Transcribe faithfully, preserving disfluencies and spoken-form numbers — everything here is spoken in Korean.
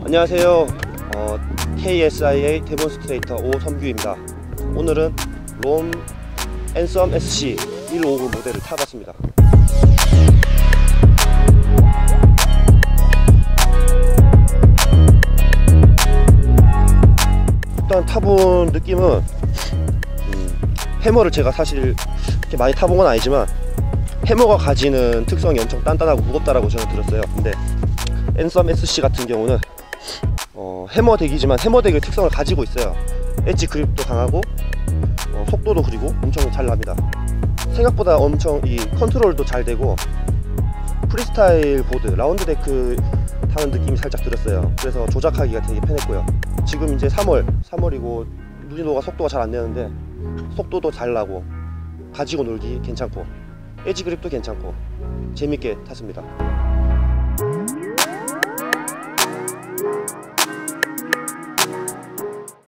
안녕하세요. 어, 케이에스아이에이 데몬스트레이터 오선규입니다. 오늘은 롬 앤썸 에스씨 백오십구 모델을 타봤습니다. 일단 타본 느낌은 음, 해머를 제가 사실 이렇게 많이 타본 건 아니지만 해머가 가지는 특성이 엄청 단단하고 무겁다라고 저는 들었어요. 근데 앤썸 에스씨 같은 경우는 어, 해머 덱이지만 해머 덱의 특성을 가지고 있어요. 엣지 그립도 강하고 어, 속도도 그리고 엄청 잘 납니다. 생각보다 엄청 이 컨트롤도 잘 되고 프리스타일 보드, 라운드 데크 타는 느낌이 살짝 들었어요. 그래서 조작하기가 되게 편했고요. 지금 이제 삼월, 삼월이고 눈이 녹아 속도가 잘 안 내는데 속도도 잘 나고 가지고 놀기 괜찮고 엣지 그립도 괜찮고 재밌게 탔습니다.